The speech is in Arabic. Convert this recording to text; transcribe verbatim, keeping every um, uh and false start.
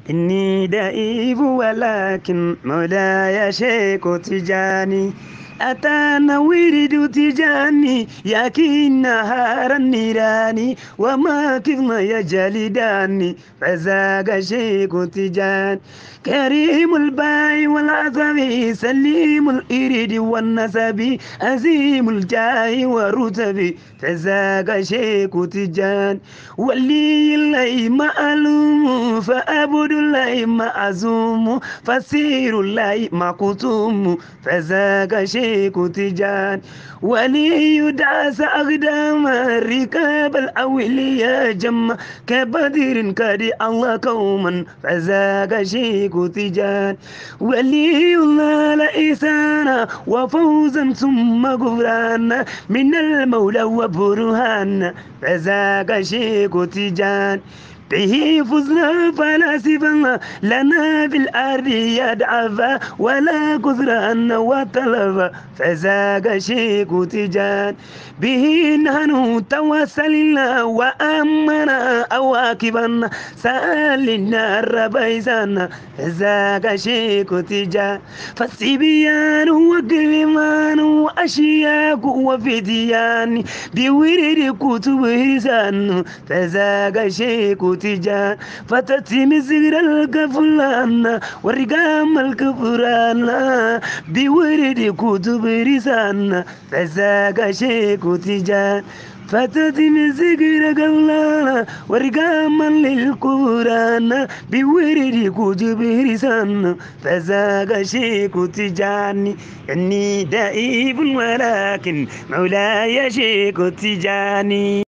إني دائب ولكن مولاي شيخ تجاني أتانا ورد تجاني يكين نهار النيراني وما كظم يجلداني فزاق شيخ تجاني كريم الباي والعظم سليم الإرد والنسب عزيم الجاه والرتب فزاق شيخ تجاني ولي الله معلوم فأبد الله معزوم فسير الله مكتوم فزاق شيخ تجان ولي داس أقدام الركاب الأولياء جم كبدر كدي الله قوما فزاق شيخ تجان ولي الله لإسانا وفوزا ثم غفرانا من المولى وبرهان فزاق شيخ تجان به فزنا فلاسفا لنا في الأرض يدعفا ولا كثران وطلبا فزاق شيخ تجان به نحن توسلنا وأمنا أواكبا سألنا ربيزانا فزاق شيخ تجان فالسبيان وقرمان وأشياء وفديان بورد كتب هزان فزاق شيخ تجان فتتم زغر الكفلان ورقام الكفران بورد كتب رسان فزاق شيخ تجان فتتم زغر قلان ورقام للقران بورد كتب رسان فزاق شيخ تجاني إني دائب ولكن مولاي شيخ تجاني.